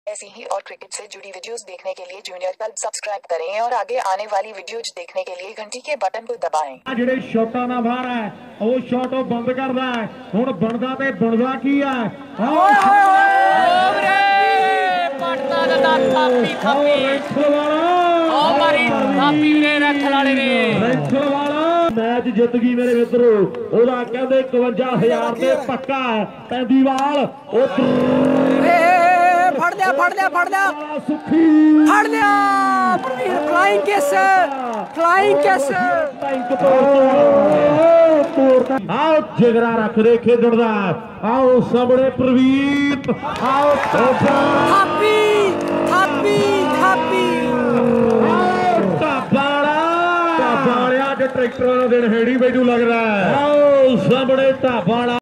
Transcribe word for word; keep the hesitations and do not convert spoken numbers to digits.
ऐसी ही और क्रिकेट से जुड़ी वीडियोस देखने के लिए जूनियर क्लब सब्सक्राइब करें और आगे आने वाली वीडियोज देखने के लिए घंटी के बटन को दबाएं। ਜਿਹੜੇ ਸ਼ਾਟਾਂ ਨਾਲ ਬਾਹਰ ਹੈ ਉਹ ਸ਼ਾਟ ਉਹ ਬੰਦ ਕਰਦਾ ਹੈ। ਹੁਣ ਬਣਦਾ ਤੇ ਬਣਦਾ ਕੀ ਹੈ? ਓਏ ਹੋਏ ਹੋਏ ਵੀਰੇ ਪੜਦਾ ਦਾ ਥਾਪੀ ਥਾਪੀ ਓ ਮਾਰੀ ਥਾਪੀ ਵੀਰੇ ਰੱਖਣ ਵਾਲੇ ਨੇ ਰੱਖਣ ਵਾਲਾ ਮੈਚ ਜਿੱਤ ਗਈ ਮੇਰੇ ਮਿੱਤਰੋ। ਉਹਦਾ ਕਹਿੰਦੇ ਇਕਵੰਜਾ ਹਜ਼ਾਰ ਤੇ ਪੱਕਾ ਹੈ ਪੈਂਦੀਵਾਲ ਉਹ ਫੜ ਲਿਆ ਫੜ ਲਿਆ ਫੜ ਲਿਆ ਸੁਖੀ ਫੜ ਲਿਆ ਫਲਾਈਂਗ ਕਿਸ ਫਲਾਈਂਗ ਕਿਸ आओ जिगरा रख दे खेडण दा। आओ सामने प्रवीत आओ थापी थापी थापी ढाबाला ढाबालिया च ट्रैक्टर वाला दिन हेड़ी मैनू लग रहा है। आओ सामने ढाबाला।